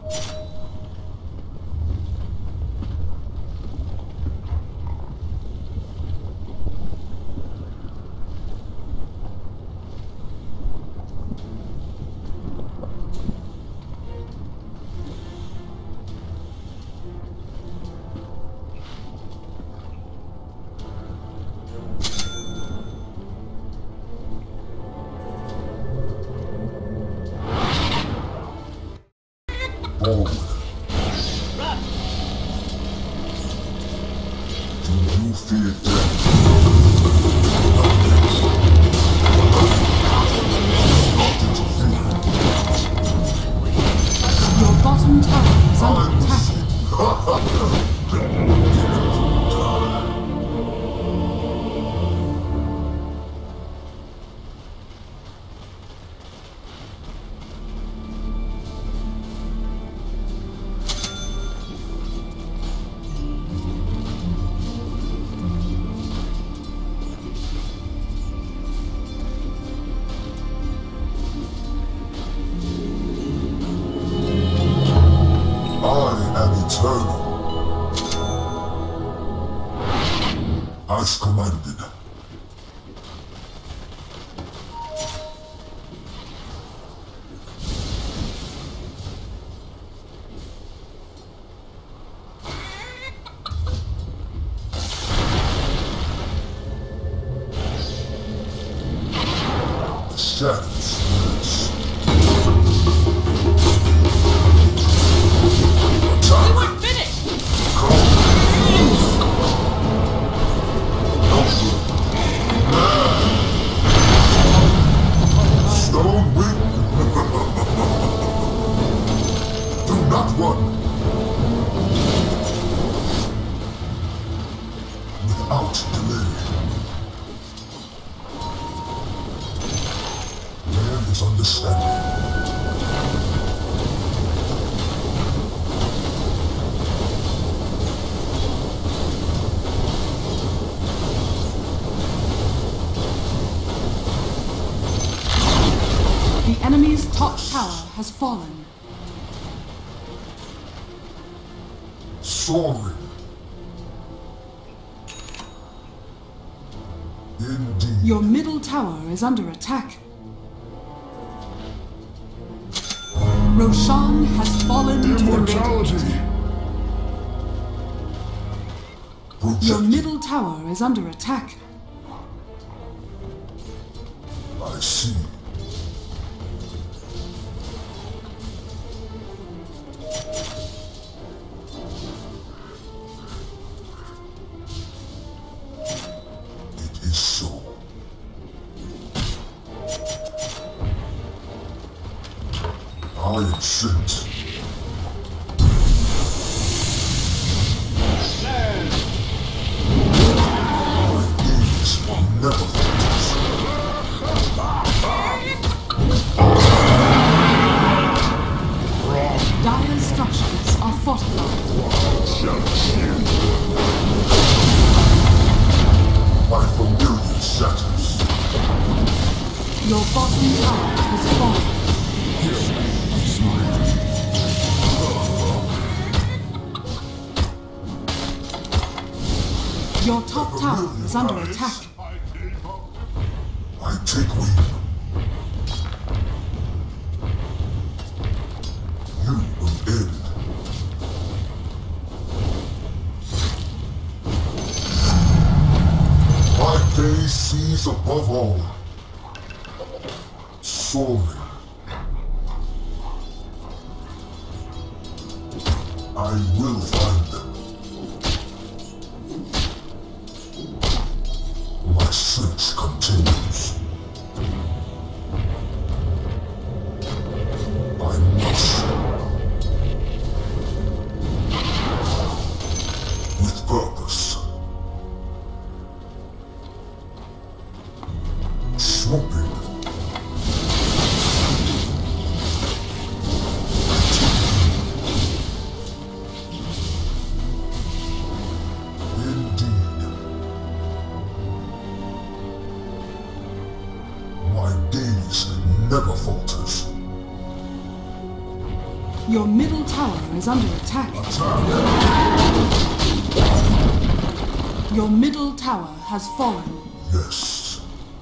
Forward. Do you fear death? Your bottom tower is under attack. Eternal. As commanded. The shadows. Without delay. There is understanding. The enemy's top tower has fallen. Soaring. Indeed. Your middle tower is under attack. Roshan has fallen to the Radiant. Your middle tower is under attack. I see. It is so. I am sent. Never Dire structures are fortified. My familiar shatters. Your bottom tower has fallen. Your top tower is under attack. I take wing. You will end. My gaze sees above all. Soaring. I will find them. My search continues. I must. With purpose. Swooping. Your middle tower is under attack. Attack! Your middle tower has fallen. Yes.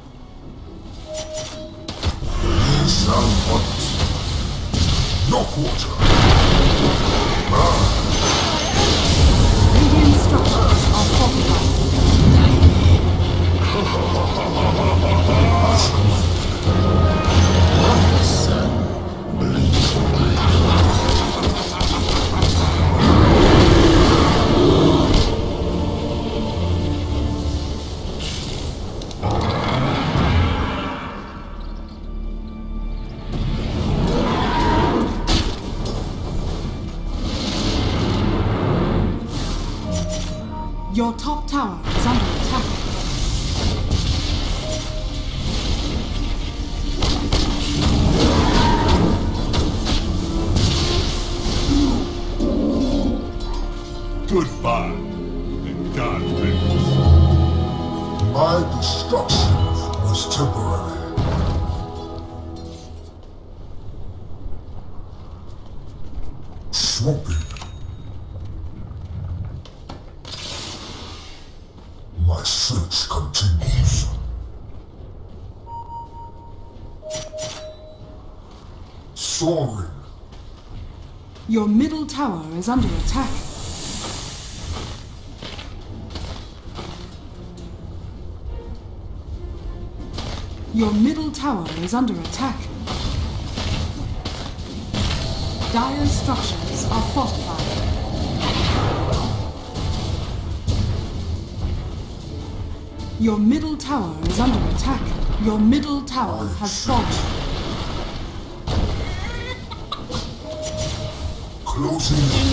We shall hunt. Your quarter. Radiant structures are fortified. Your top tower is under attack. Goodbye, and God bless. My destruction was temporary. Swooping. My search continues. Soaring. Your middle tower is under attack. Your middle tower is under attack. Dire structures are fortified. Your middle tower is under attack. Your middle tower has fallen. Closing in.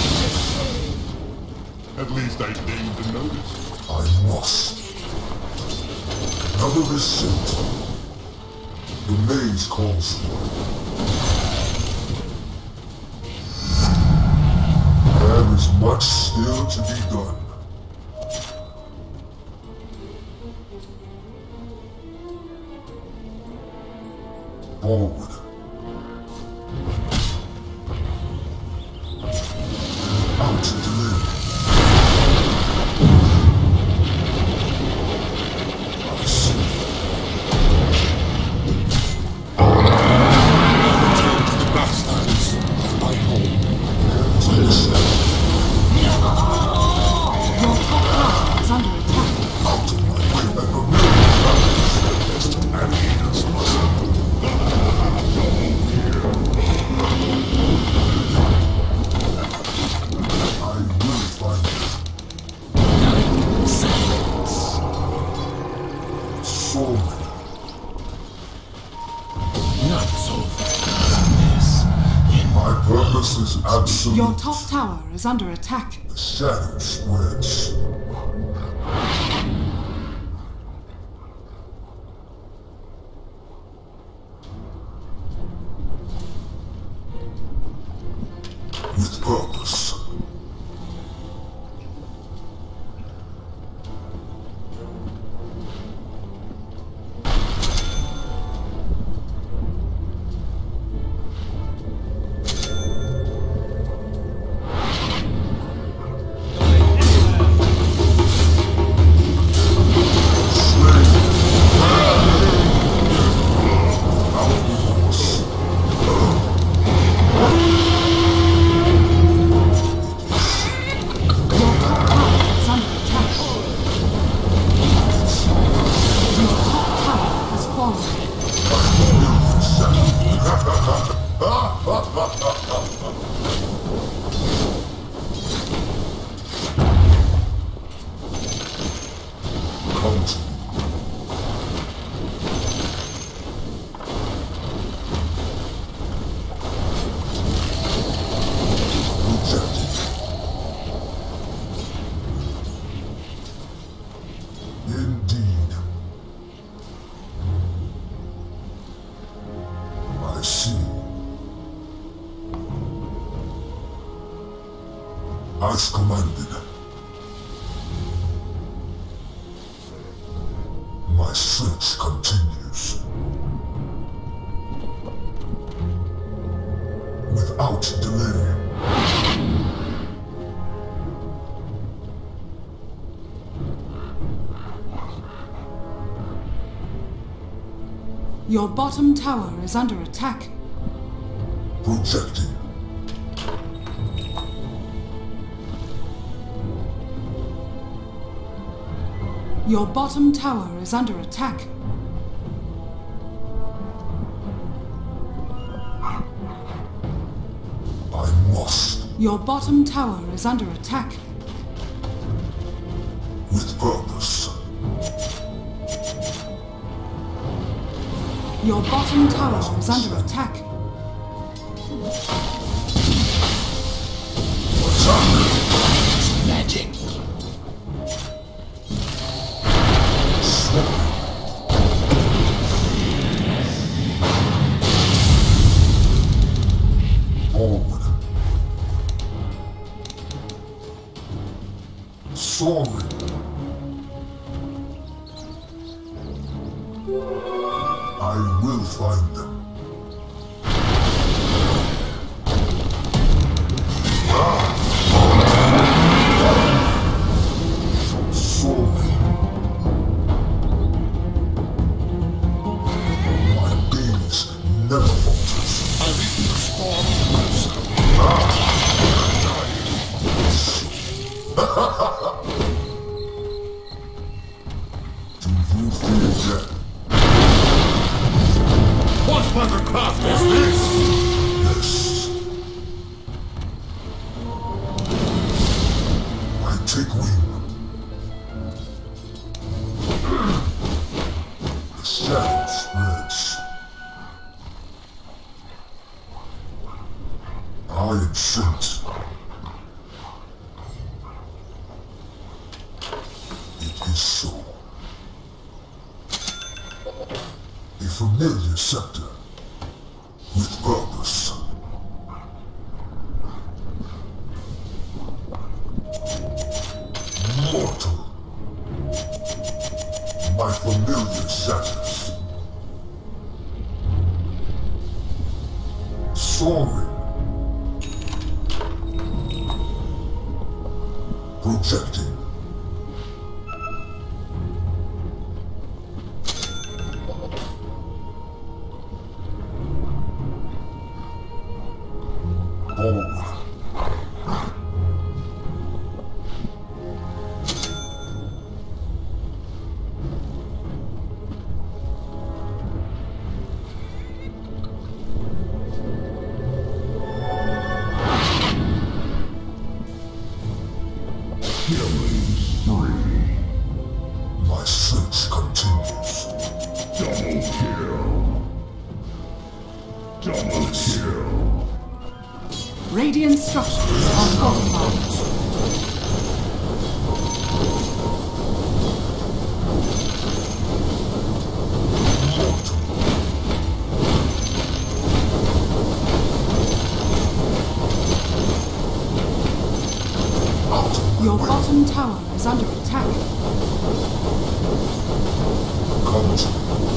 At least I deigned to notice. I must. Another is sent. The maze calls for. There is much still to be done. Forward. Out to live. I see. Bastards. My home. Listen. Your top tower is under attack. Out of my way and remember others. And leaders must. I will find it. Silence. Soaring. Not so fast. My purpose is absolute. Your top tower is under attack. The shadow spreads. With purpose. Indeed. I see. As commanded. My search continues. With without delay. Your bottom tower is under attack. Projecting. Your bottom tower is under attack. I must, Your bottom tower is under attack. with purpose. Your bottom tower is under attack. Magic. Forward. Soaring. I will find them. Soaring. My gaze never falters. Do you fear death? What craft is this? Yes. I take wing. The shadow spreads. I am sent. It is so. A familiar scepter. With purpose. Mortal. My familiar shatters. Soaring. Projecting. Forward. Killing spree. My search continues. Double kill. Double kill. Radiant structures are fortified. Mortal. Out of my Your way. bottom tower is under attack. Come to me.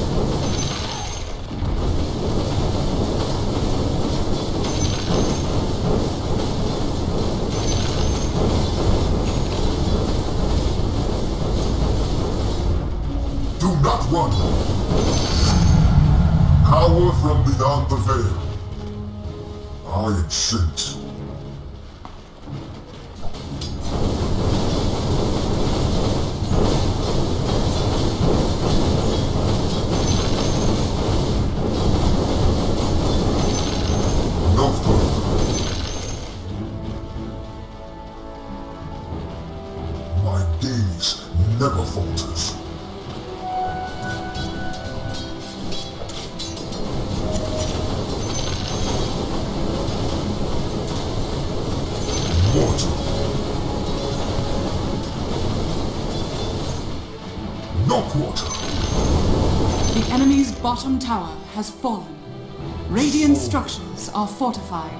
Do not run. Power from beyond the veil. I am sent. No further. My gaze never falters. Mortal. No quarter. The enemy's bottom tower has fallen. Radiant structures are fortified.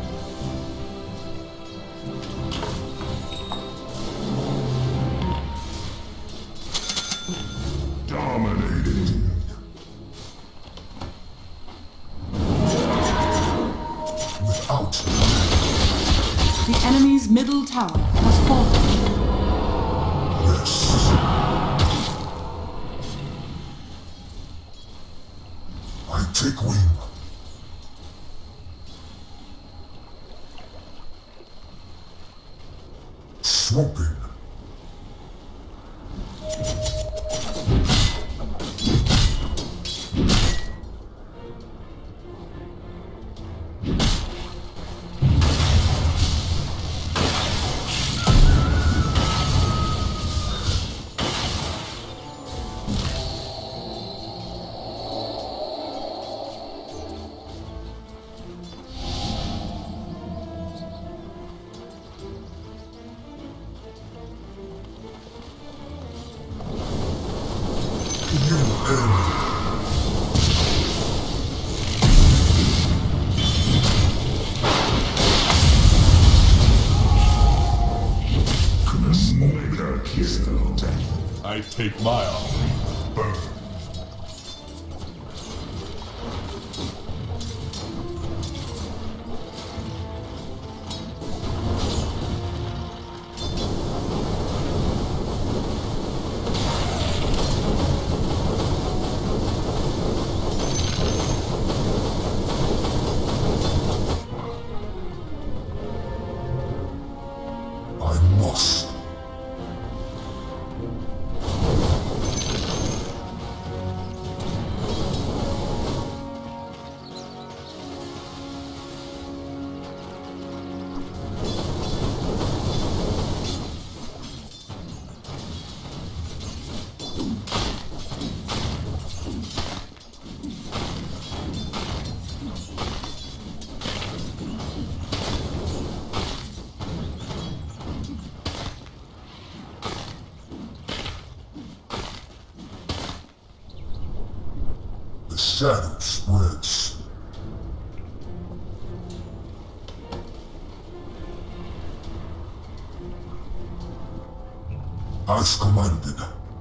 Dominating. Without not. The enemy's middle tower has fallen. Yes. I take wing. Swooping. I take my offering. Burn. I must. The shadow spreads. As commanded.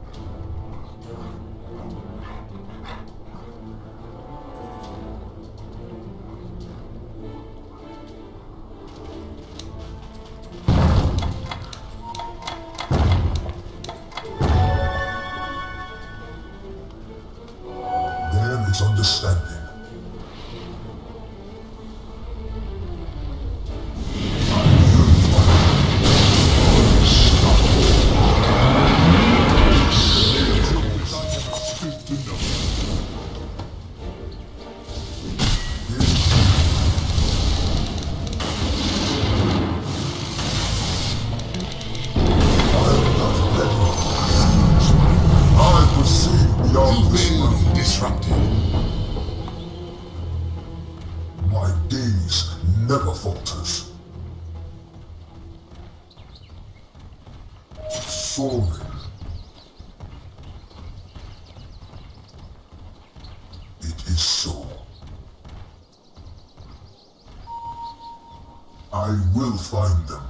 There is understanding. I perceive beyond this room. Disrupted. My gaze never falters. Soaring. It is so. I will find them.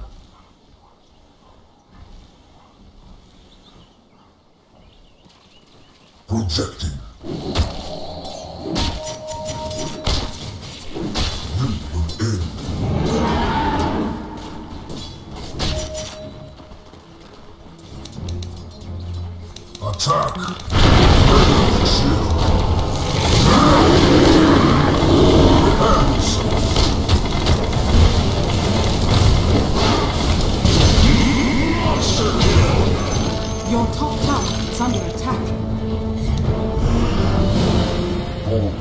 Projecting. You will end. Attack! Radiant shield! Hands! Your top tower is under attack. Forward.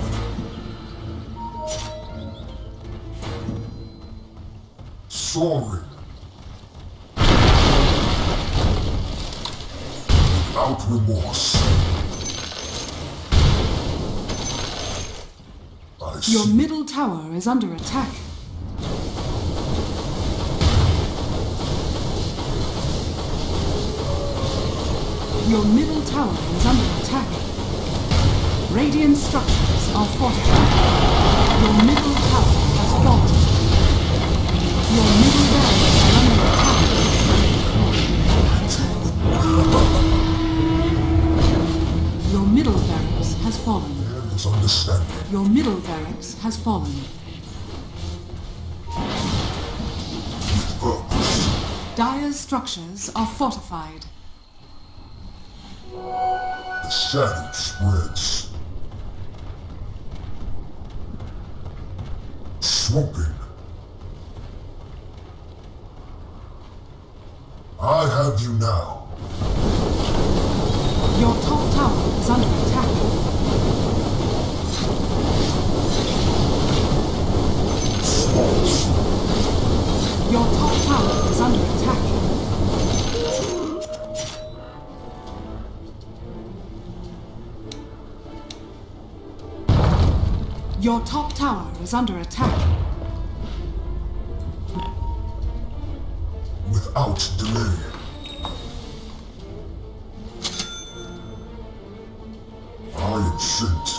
Soaring. Without remorse. I Your see. middle tower is under attack. Your middle tower is under attack. Radiant structures are fortified. Your middle tower has fallen. Your middle barracks are under attack. Your middle barracks has fallen. There is understanding. Your middle barracks has fallen. Dire's structures are fortified. The shadow spreads. Swooping. I have you now. Your top tower is under attack. Your top tower is under attack. Your top tower is under attack. Without delay. I am sent.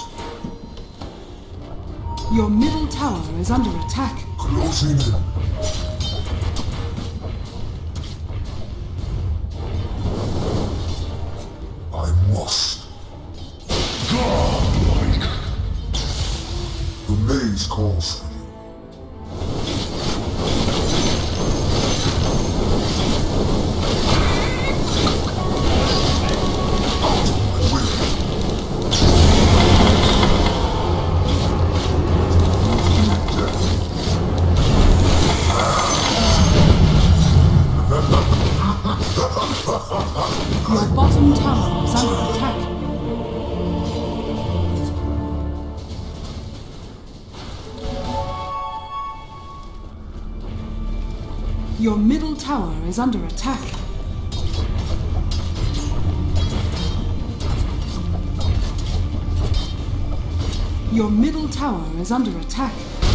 Your middle tower is under attack. Closing in. I must. Godlike. The maze calls for you. Out of my way. Your bottom tower is under attack. Your middle tower is under attack. Your middle tower is under attack.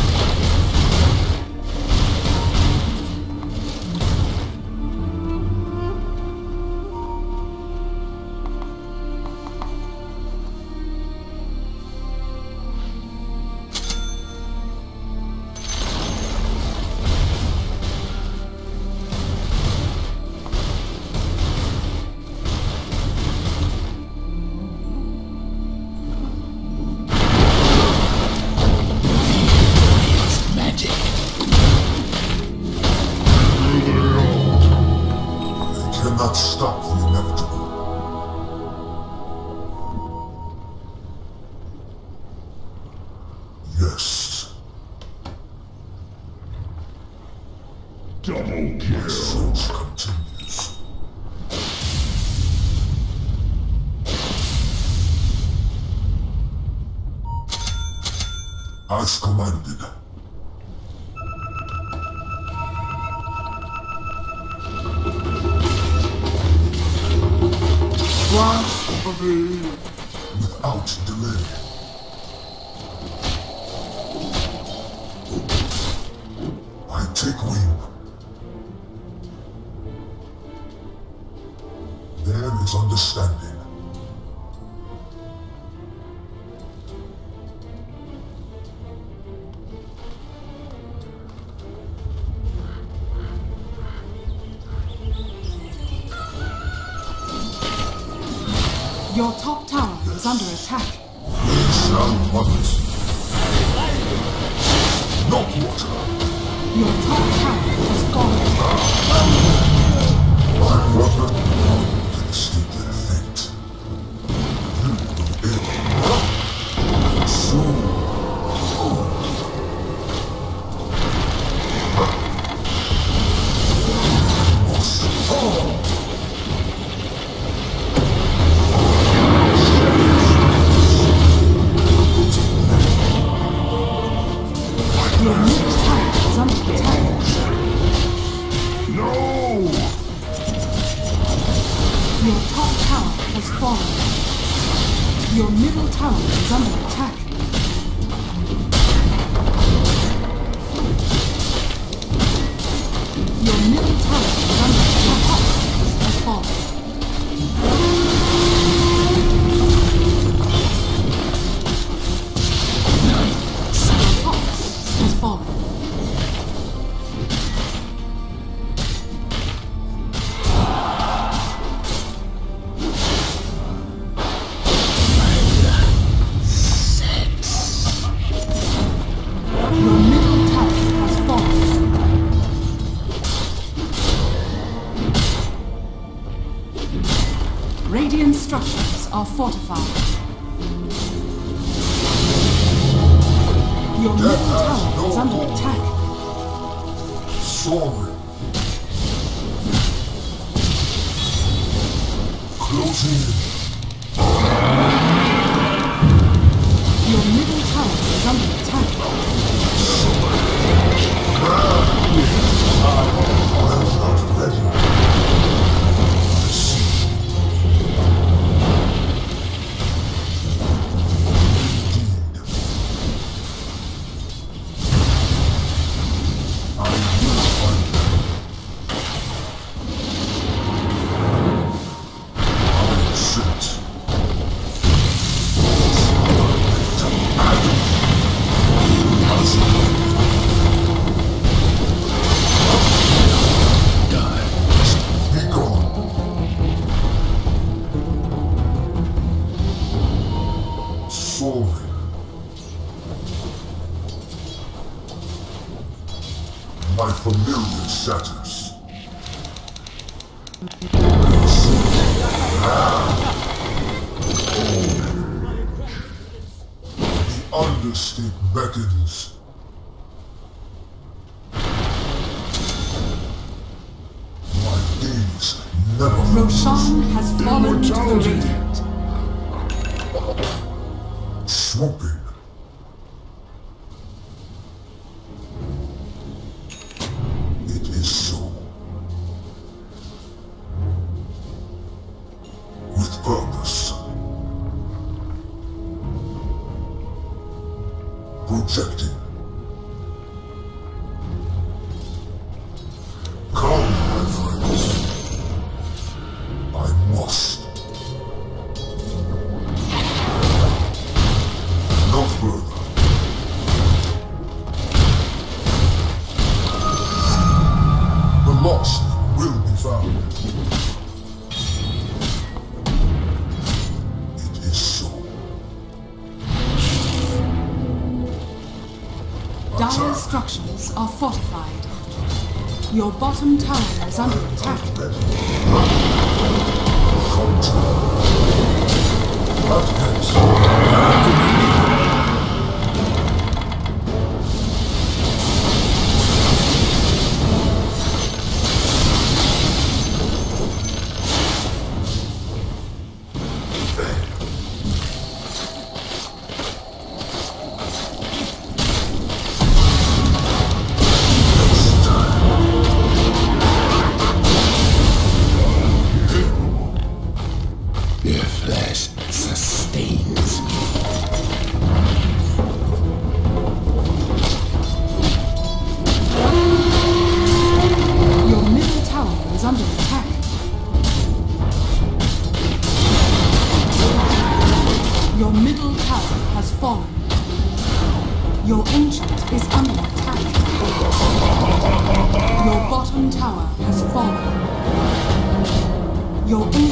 Cannot stop the inevitable. Yes. Double kill. Search continues. As commanded. Blasphemy! Without delay. I take wing. There is understanding. Your top tower is under attack. Sound mothers. Not water. Your top tower has fallen. My brother can escape their fate. You will ill. Soon. Must fall. Your middle tower is under attack. No! structures are fortified. Your middle tower is under attack. Soaring. Closing in. Your middle tower is under attack. I'm not ready. My familiar shatters. The understate beckons. My days never Roshan has fallen to the Radiant. swooping. It is so. With purpose. Projecting. Come, my friends. I must. No further. The lost will be found. It is so. Dire structures are fortified. Your bottom tower is under attack. Their flesh sustains me. Your middle tower is under attack. Your middle tower has fallen. Your ancient is under attack. Your bottom tower has fallen. Your